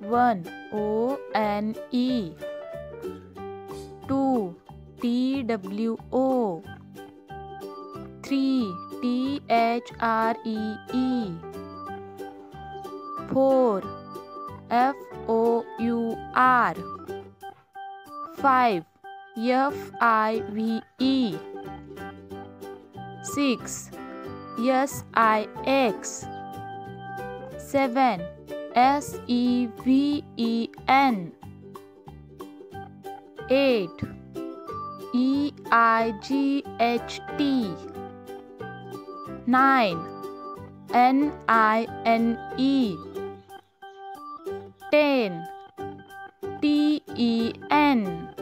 1 O-N-E, 2 T-W-O, 3 T-H-R-E-E, 4 F-O-U-R, 5 F-I-V-E, 6 S-I-X, 7 S-E-V-E-N, 8 E-I-G-H-T, 9 N-I-N-E, 10 T-E-N,